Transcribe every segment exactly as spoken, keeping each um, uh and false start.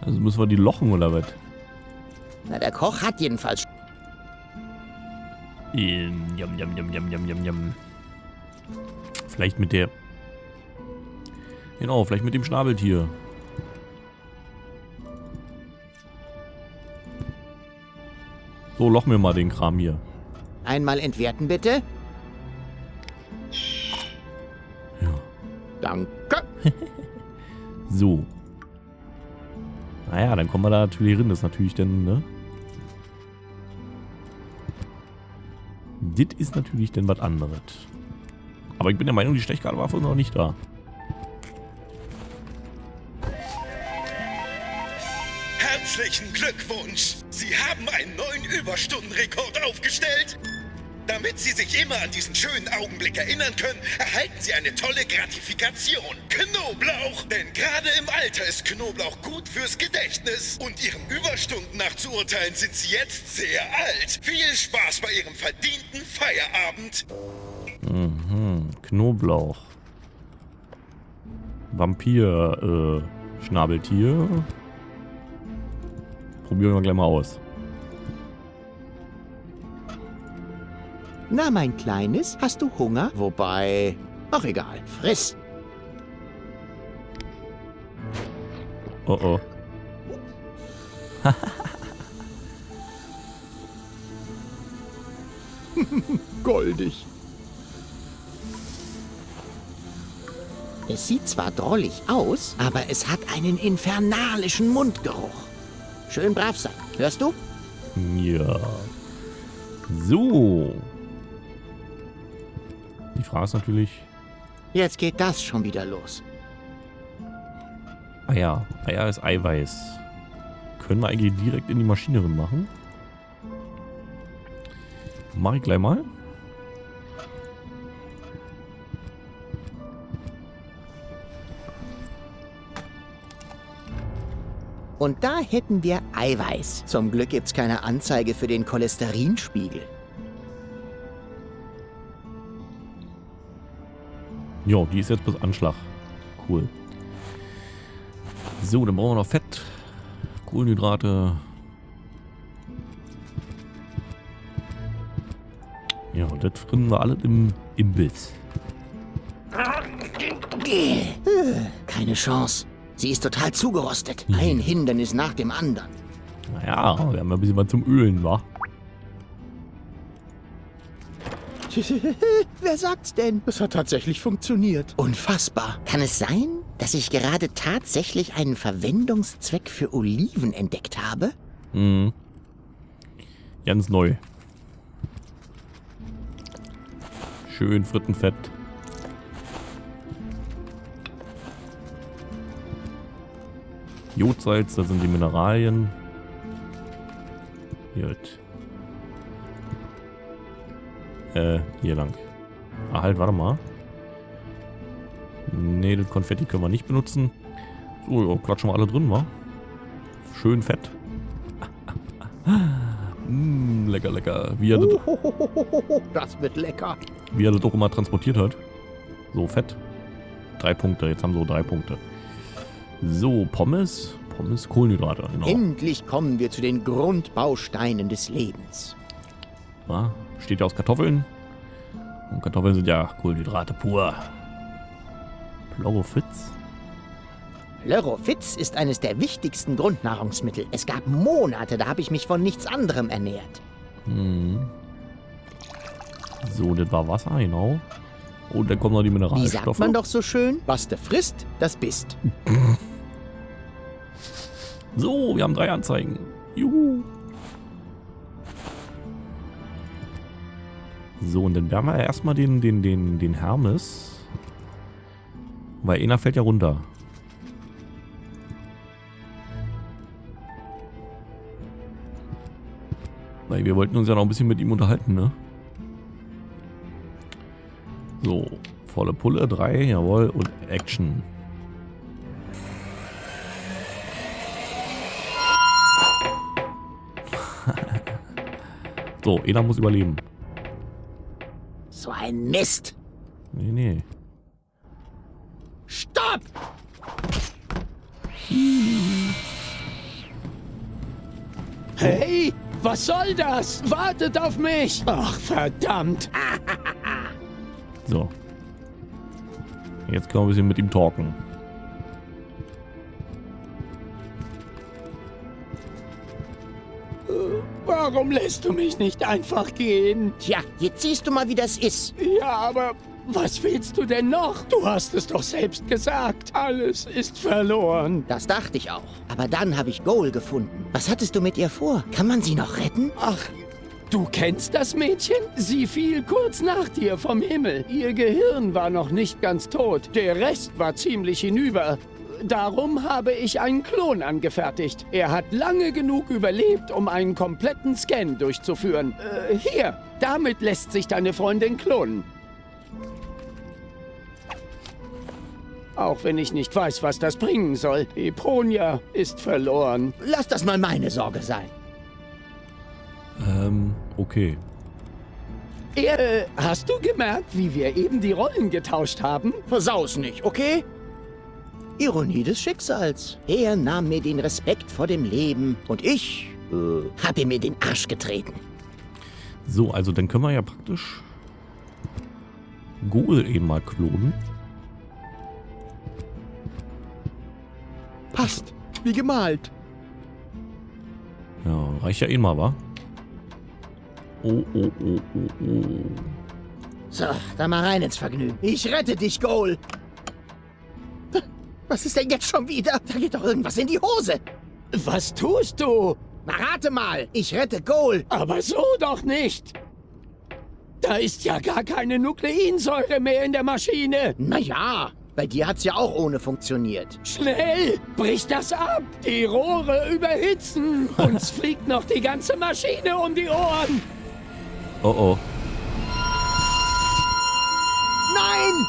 Also müssen wir die lochen oder was? Na, der Koch hat jedenfalls... Ähm, Jam, jam, jam, jam, jam, jam, jam. Vielleicht mit der... Genau, vielleicht mit dem Schnabeltier. So, loch mir mal den Kram hier. Einmal entwerten, bitte. Ja. Danke. So. Naja, dann kommen wir da natürlich rein. Das ist natürlich dann, ne? Das ist natürlich dann was anderes. Aber ich bin der Meinung, die Stechkarte war vorhin noch nicht da. Herzlichen Glückwunsch! Sie haben einen neuen Überstundenrekord aufgestellt. Damit Sie sich immer an diesen schönen Augenblick erinnern können, erhalten Sie eine tolle Gratifikation. Knoblauch! Denn gerade im Alter ist Knoblauch gut fürs Gedächtnis. Und Ihren Überstunden nach zu urteilen, sind Sie jetzt sehr alt. Viel Spaß bei Ihrem verdienten Feierabend. Mhm. Knoblauch. Vampir, äh, Schnabeltier. Probieren wir gleich mal aus. Na, mein Kleines, hast du Hunger? Wobei... Ach, egal. Friss. Oh oh. Goldig. Es sieht zwar drollig aus, aber es hat einen infernalischen Mundgeruch. Schön brav sein. Hörst du? Ja. So. Die Frage ist natürlich... Jetzt geht das schon wieder los. Eier. Eier ist Eiweiß. Können wir eigentlich direkt in die Maschine drin machen? Mach ich gleich mal. Und da hätten wir Eiweiß. Zum Glück gibt's keine Anzeige für den Cholesterinspiegel. Jo, die ist jetzt bis Anschlag. Cool. So, dann brauchen wir noch Fett, Kohlenhydrate. Ja, und das finden wir alle im Imbiss. Keine Chance. Sie ist total zugerostet. Ein Hindernis nach dem anderen. Naja, wir haben ein bisschen was zum Ölen, wa? Wer sagt's denn? Es hat tatsächlich funktioniert. Unfassbar. Kann es sein, dass ich gerade tatsächlich einen Verwendungszweck für Oliven entdeckt habe? Mhm. Ganz neu. Schön Frittenfett. Jodsalz, das sind die Mineralien. Gut. Äh, hier lang. Ah, halt, warte mal. Ne, das Konfetti können wir nicht benutzen. So, ja, klatschen wir alle drin, wa? Schön fett. mm, lecker, lecker. Wie er, das, Das wird lecker. wie er das auch immer transportiert hat. So, Fett. Drei Punkte, jetzt haben wir so drei Punkte. So, Pommes. Pommes, Kohlenhydrate, genau. Endlich kommen wir zu den Grundbausteinen des Lebens. Ja, steht ja aus Kartoffeln. Und Kartoffeln sind ja Kohlenhydrate pur. Chlorophyts. Chlorophyts ist eines der wichtigsten Grundnahrungsmittel. Es gab Monate, da habe ich mich von nichts anderem ernährt. Hm. So, das war Wasser, genau. Und dann kommen noch die Wie Mineralstoffe. sagt man doch so schön? Was du frisst, das bist. So, wir haben drei Anzeigen. Juhu. So, und dann werden wir erstmal den, den, den, den Hermes. Weil einer fällt ja runter. Weil wir wollten uns ja noch ein bisschen mit ihm unterhalten, ne? So, volle Pulle, drei, jawohl, und Action. So, einer muss überleben. So ein Mist. Nee, nee. Stopp! Hey, was soll das? Wartet auf mich! Ach, verdammt! So. Jetzt können wir ein bisschen mit ihm talken. Warum lässt du mich nicht einfach gehen? Tja, jetzt siehst du mal, wie das ist. Ja, aber was willst du denn noch? Du hast es doch selbst gesagt. Alles ist verloren. Das dachte ich auch. Aber dann habe ich Goal gefunden. Was hattest du mit ihr vor? Kann man sie noch retten? Ach, du kennst das Mädchen? Sie fiel kurz nach dir vom Himmel. Ihr Gehirn war noch nicht ganz tot. Der Rest war ziemlich hinüber. Darum habe ich einen Klon angefertigt. Er hat lange genug überlebt, um einen kompletten Scan durchzuführen. Äh, hier, damit lässt sich deine Freundin klonen. Auch wenn ich nicht weiß, was das bringen soll. Eponia ist verloren. Lass das mal meine Sorge sein. Ähm, okay. Er, äh, hast du gemerkt, wie wir eben die Rollen getauscht haben? Versau's nicht, okay? Ironie des Schicksals. Er nahm mir den Respekt vor dem Leben und ich äh, habe ihm mir den Arsch getreten. So, also dann können wir ja praktisch Goal eben mal klonen. Passt, wie gemalt. Ja, reicht ja eh mal, wa? Oh, oh, oh, oh, oh. So, dann mal rein ins Vergnügen. Ich rette dich, Goal. Was ist denn jetzt schon wieder? Da geht doch irgendwas in die Hose. Was tust du? Na, rate mal. Ich rette Goal. Aber so doch nicht. Da ist ja gar keine Nukleinsäure mehr in der Maschine. Naja, bei dir hat's ja auch ohne funktioniert. Schnell, brich das ab. Die Rohre überhitzen. Uns fliegt noch die ganze Maschine um die Ohren. Oh, oh. Nein!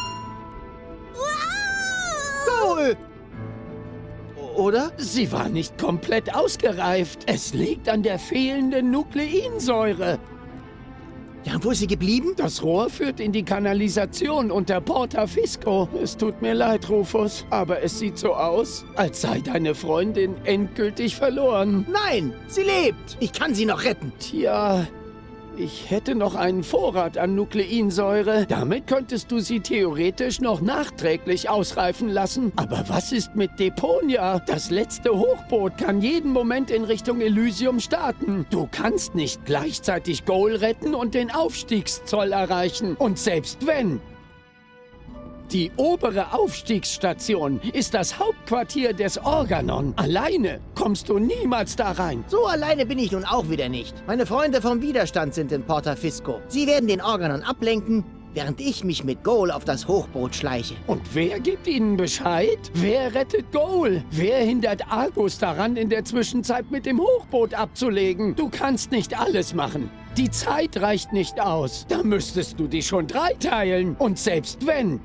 Goal! Oder? Sie war nicht komplett ausgereift. Es liegt an der fehlenden Nukleinsäure. Ja, und wo ist sie geblieben? Das Rohr führt in die Kanalisation unter Porta Fisco. Es tut mir leid, Rufus, aber es sieht so aus, als sei deine Freundin endgültig verloren. Nein, sie lebt. Ich kann sie noch retten. Tja, ich hätte noch einen Vorrat an Nukleinsäure. Damit könntest du sie theoretisch noch nachträglich ausreifen lassen. Aber was ist mit Deponia? Das letzte Hochboot kann jeden Moment in Richtung Elysium starten. Du kannst nicht gleichzeitig Goal retten und den Aufstiegszoll erreichen. Und selbst wenn... Die obere Aufstiegsstation ist das Hauptquartier des Organon. Alleine kommst du niemals da rein. So alleine bin ich nun auch wieder nicht. Meine Freunde vom Widerstand sind in Porta Fisco. Sie werden den Organon ablenken, während ich mich mit Goal auf das Hochboot schleiche. Und wer gibt ihnen Bescheid? Wer rettet Goal? Wer hindert Argus daran, in der Zwischenzeit mit dem Hochboot abzulegen? Du kannst nicht alles machen. Die Zeit reicht nicht aus. Da müsstest du dich schon dreiteilen. Und selbst wenn...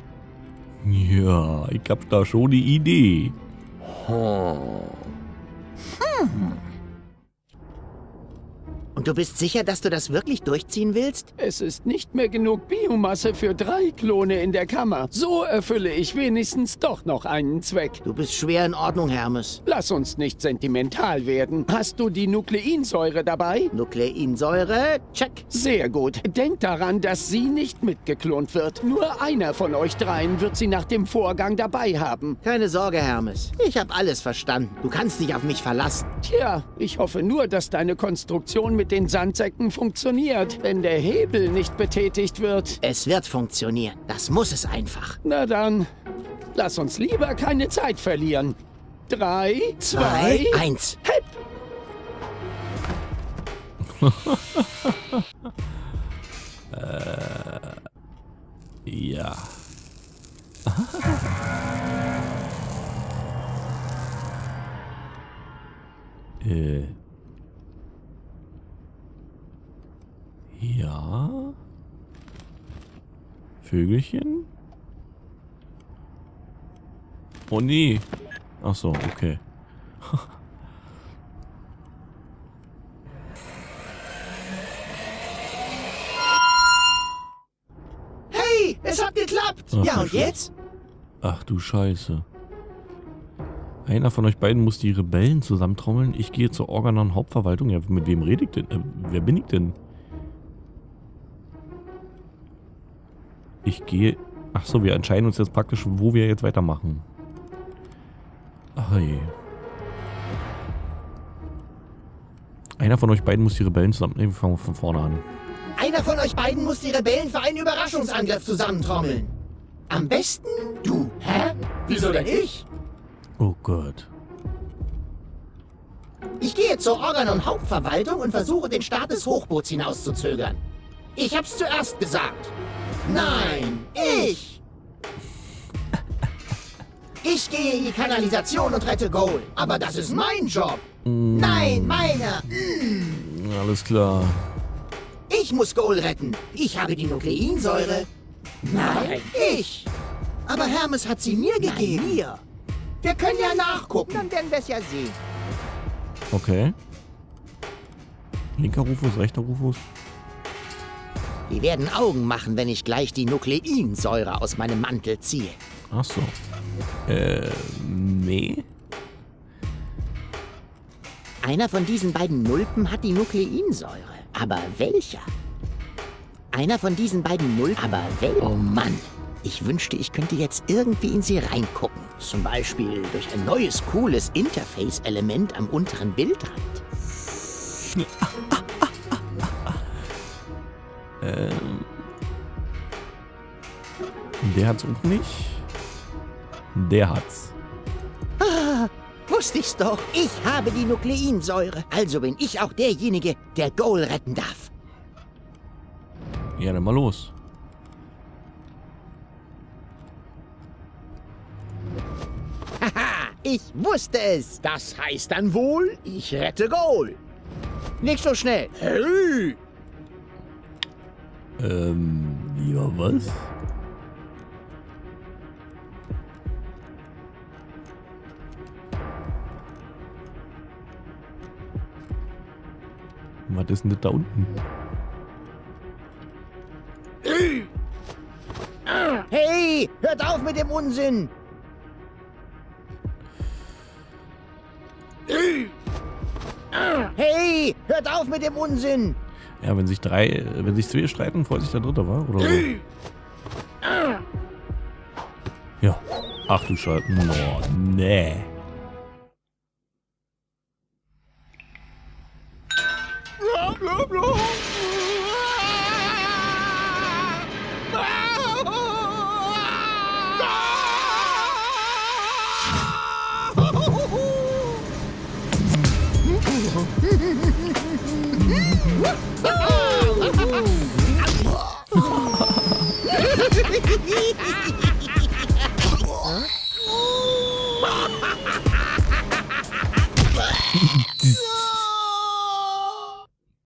Ja, ich hab da schon die Idee. Hm. Und du bist sicher, dass du das wirklich durchziehen willst? Es ist nicht mehr genug Biomasse für drei Klone in der Kammer. So erfülle ich wenigstens doch noch einen Zweck. Du bist schwer in Ordnung, Hermes. Lass uns nicht sentimental werden. Hast du die Nukleinsäure dabei? Nukleinsäure, check. Sehr gut. Denkt daran, dass sie nicht mitgeklont wird. Nur einer von euch dreien wird sie nach dem Vorgang dabei haben. Keine Sorge, Hermes. Ich habe alles verstanden. Du kannst dich auf mich verlassen. Tja, ich hoffe nur, dass deine Konstruktion mit den Sandsäcken funktioniert, wenn der Hebel nicht betätigt wird. Es wird funktionieren. Das muss es einfach. Na dann, lass uns lieber keine Zeit verlieren. Drei, zwei, Drei, eins. Hepp! äh, ja. äh. Ja. Vögelchen? Oh nee. Ach so, okay. Hey, es hat geklappt. Ach, ja, und jetzt? Ach du Scheiße. Einer von euch beiden muss die Rebellen zusammentrommeln. Ich gehe zur Organon-Hauptverwaltung. Ja, mit wem rede ich denn? Äh, wer bin ich denn? Ich gehe... Achso, wir entscheiden uns jetzt praktisch, wo wir jetzt weitermachen. Ach je. Einer von euch beiden muss die Rebellen zusammen... Ne, wir fangen von vorne an. Einer von euch beiden muss die Rebellen für einen Überraschungsangriff zusammentrommeln. Am besten du. Hä? Wieso denn ich? Oh Gott. Ich gehe zur Organon-Hauptverwaltung und versuche, den Start des Hochboots hinauszuzögern. Ich hab's zuerst gesagt. Nein, ich! Ich gehe in die Kanalisation und rette Goal. Aber das ist mein Job. Mm. Nein, meiner. Mm. Alles klar. Ich muss Goal retten. Ich habe die Nukleinsäure. Nein, ich! Aber Hermes hat sie mir gegeben. Nein, mir. Wir können ja nachgucken, dann werden wir es ja sehen. Okay. Linker Rufus, rechter Rufus. Die werden Augen machen, wenn ich gleich die Nukleinsäure aus meinem Mantel ziehe. Ach so. Äh, nee. Einer von diesen beiden Nulpen hat die Nukleinsäure. Aber welcher? Einer von diesen beiden Nulpen. Aber welcher? Oh Mann. Ich wünschte, ich könnte jetzt irgendwie in sie reingucken. Zum Beispiel durch ein neues, cooles Interface-Element am unteren Bildrand. ähm. Der hat's auch nicht. Der hat's. Ah, wusste ich's doch. Ich habe die Nukleinsäure. Also bin ich auch derjenige, der Goal retten darf. Ja, dann mal los. Haha, ich wusste es. Das heißt dann wohl, ich rette Goal. Nicht so schnell. Hey! Ähm, ja, was? Was ist denn das da unten? Hey, hört auf mit dem Unsinn! Hey, hört auf mit dem Unsinn! Ja, wenn sich drei, wenn sich zwei streiten, freut sich der Dritte, war? Oder so? Ja. Ach du Scheiße. Oh, nee.